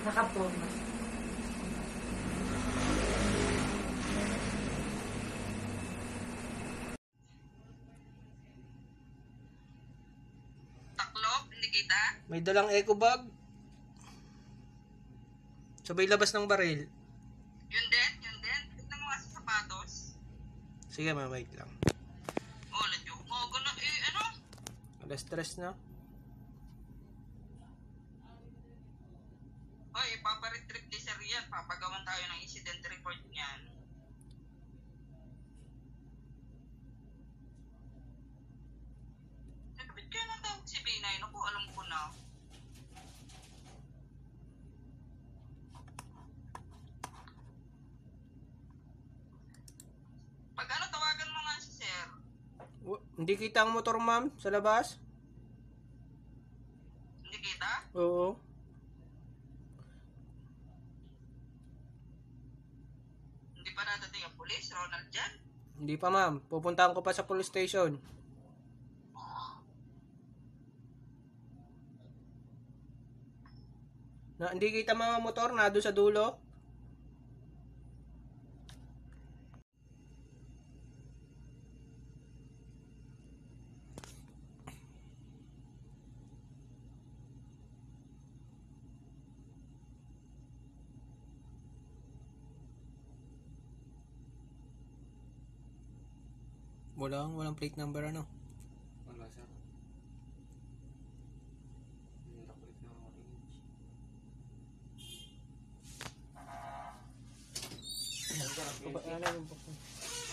Nakaporma. Taklop, hindi kita? May dalang eco bag. Sabay labas ng baril. Yun din, yun din. Tignan mo nga sa sapatos. Sige, wait lang. Oh, joke mo. Gano'n, ano? Alas 3 na. Hoy, ipaparetrip ni Sir yan. Papagawan tayo ng incident report niyan. Ba't kaya natawag si Binay? Naku, alam ko na. Pag ano, tawagan mo nga si Sir. Hindi kita ang motor, ma'am, sa labas? Hindi kita? Oo. Hindi pa nadating ang pulis, Ronald dyan? Hindi pa, ma'am. Pupuntahan ko pa sa police station. Hindi kita mga motor na doon sa dulo. Walang plate number ano. Wala sir. Hindi nakulit na orange. Ano yung